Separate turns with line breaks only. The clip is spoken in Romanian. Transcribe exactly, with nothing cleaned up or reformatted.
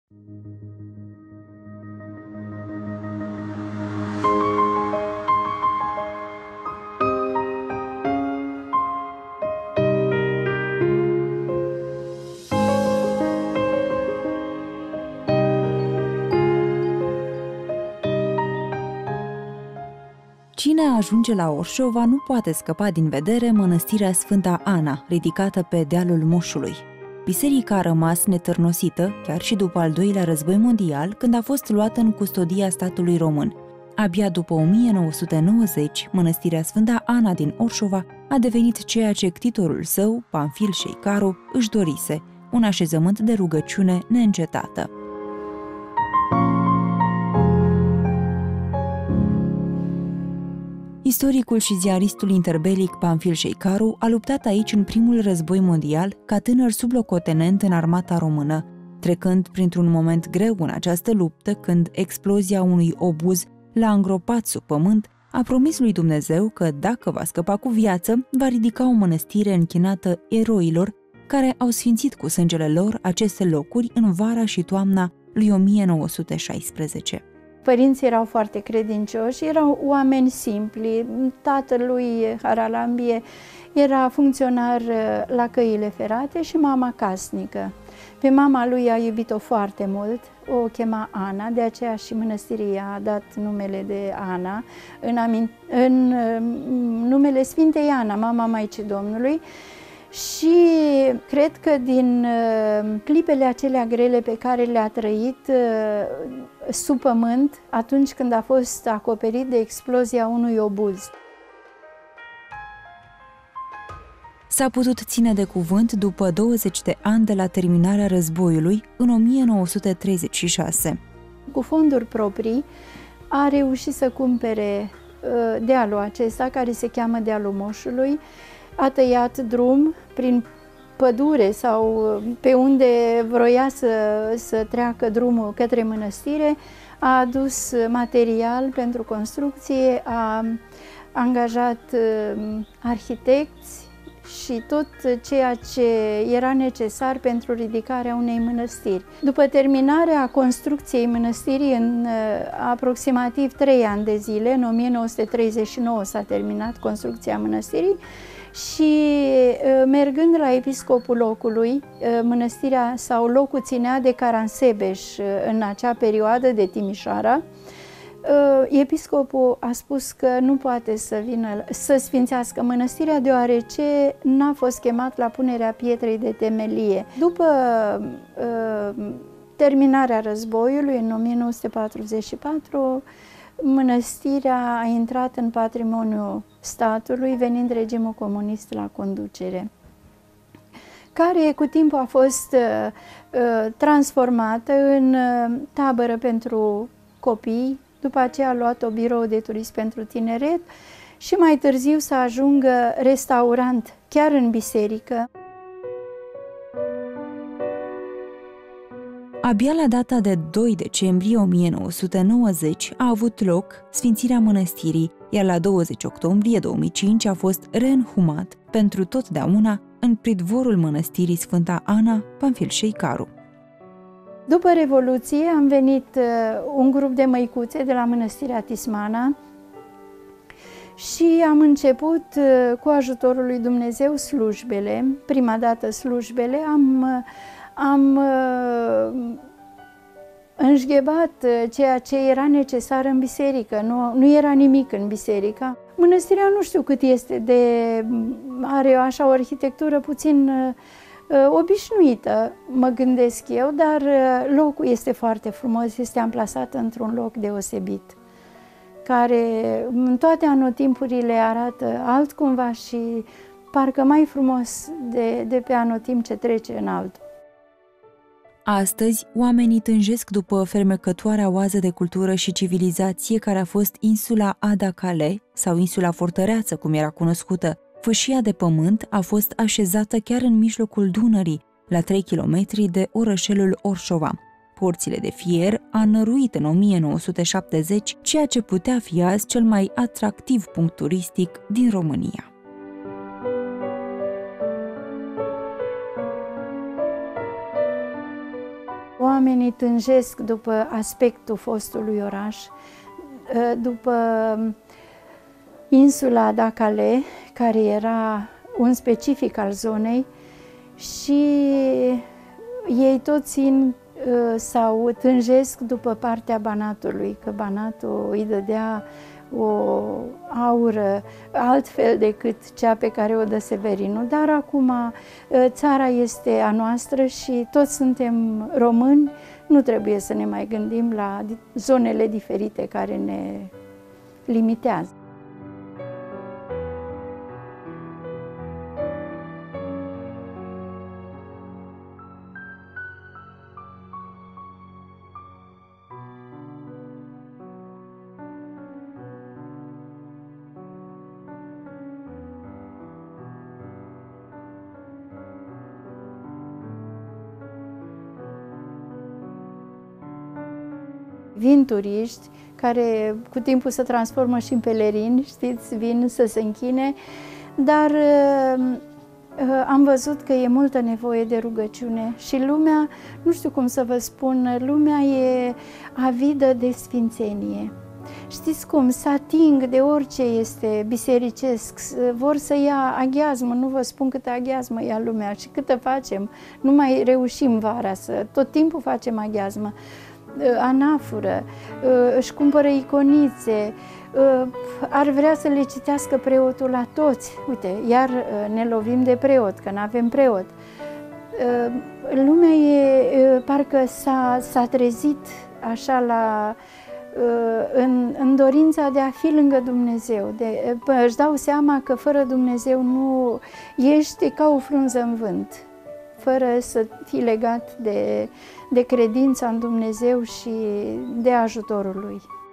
Cine ajunge la Orșova nu poate scăpa din vedere mănăstirea Sfânta Ana, ridicată pe dealul Moșului. Biserica a rămas netârnosită, chiar și după al doilea război mondial, când a fost luată în custodia statului român. Abia după o mie nouă sute nouăzeci, mănăstirea Sfânta Ana din Orșova a devenit ceea ce ctitorul său, Pamfil Șeicaru, își dorise, un așezământ de rugăciune neîncetată. Istoricul și ziaristul interbelic Pamfil Șeicaru a luptat aici în primul război mondial ca tânăr sublocotenent în armata română, trecând printr-un moment greu în această luptă când explozia unui obuz l-a îngropat sub pământ, a promis lui Dumnezeu că, dacă va scăpa cu viață, va ridica o mănăstire închinată eroilor care au sfințit cu sângele lor aceste locuri în vara și toamna lui o mie nouă sute șaisprezece.
Părinții erau foarte credincioși, erau oameni simpli. Tatălui Haralambie era funcționar la căile ferate și mama casnică. Pe mama lui a iubit-o foarte mult, o chema Ana, de aceea și mănăstiria a dat numele de Ana, în, amin... în numele Sfintei Ana, mama Maicii Domnului. Și cred că din clipele acelea grele pe care le-a trăit sub pământ, atunci când a fost acoperit de explozia unui obuz.
S-a putut ține de cuvânt după douăzeci de ani de la terminarea războiului, în o mie nouă sute treizeci și șase.
Cu fonduri proprii a reușit să cumpere dealul acesta, care se cheamă Dealul Moșului. A tăiat drum prin pădure sau pe unde vroia să, să treacă drumul către mănăstire, a adus material pentru construcție, a angajat arhitecți și tot ceea ce era necesar pentru ridicarea unei mănăstiri. După terminarea construcției mănăstirii în aproximativ trei ani de zile, în o mie nouă sute treizeci și nouă s-a terminat construcția mănăstirii, și mergând la episcopul locului, mănăstirea sau locul ținea de Caransebeș în acea perioadă de Timișoara, episcopul a spus că nu poate să vină să sfințească mănăstirea deoarece n-a fost chemat la punerea pietrei de temelie. După terminarea războiului, în o mie nouă sute patruzeci și patru, mănăstirea a intrat în patrimoniul statului, venind regimul comunist la conducere, care cu timpul a fost uh, uh, transformată în uh, tabără pentru copii, după aceea a luat-o birou de turism pentru tineret și mai târziu să ajungă restaurant chiar în biserică.
Abia la data de doi decembrie o mie nouă sute nouăzeci a avut loc sfințirea mănăstirii, iar la douăzeci octombrie două mii cinci a fost reînhumat pentru totdeauna în pridvorul mănăstirii Sfânta Ana, Pamfil Șeicaru.
După Revoluție am venit uh, un grup de măicuțe de la mănăstirea Tismana și am început uh, cu ajutorul lui Dumnezeu slujbele, prima dată slujbele, am uh, Am uh, înșghebat ceea ce era necesar în biserică, nu, nu era nimic în biserică. Mănăstirea nu știu cât este de, are așa o arhitectură puțin uh, obișnuită, mă gândesc eu, dar uh, locul este foarte frumos, este amplasat într-un loc deosebit, care în toate anotimpurile arată altcumva și parcă mai frumos de, de pe anotimp ce trece în altul.
Astăzi, oamenii tânjesc după fermecătoarea oază de cultură și civilizație care a fost insula Ada Calais sau insula Fortăreață, cum era cunoscută. Fâșia de pământ a fost așezată chiar în mijlocul Dunării, la trei kilometri de orășelul Orșova. Porțile de fier a năruit în o mie nouă sute șaptezeci ceea ce putea fi azi cel mai atractiv punct turistic din România.
Oamenii oamenii tânjesc după aspectul fostului oraș, după insula Dacale, care era un specific al zonei, și ei tot țin sau tânjesc după partea Banatului, că Banatul îi dădea o aură altfel decât cea pe care o dă Severinul. Dar acum țara este a noastră și toți suntem români, nu trebuie să ne mai gândim la zonele diferite care ne limitează. Vin turiști care cu timpul se transformă și în pelerini, știți, vin să se închine, dar am văzut că e multă nevoie de rugăciune și lumea, nu știu cum să vă spun, lumea e avidă de sfințenie. Știți cum, se ating de orice este bisericesc, vor să ia aghiazmă, nu vă spun câtă aghiazmă ia lumea și câtă facem, nu mai reușim vara să, tot timpul facem aghiazmă. Anafură, își cumpără iconițe, ar vrea să le citească preotul la toți. Uite, iar ne lovim de preot, că nu avem preot. Lumea e, parcă s-a trezit așa la, în, în dorința de a fi lângă Dumnezeu. De, își dau seama că fără Dumnezeu nu ești ca o frunză în vânt, fără să fii legat de, de credința în Dumnezeu și de ajutorul Lui.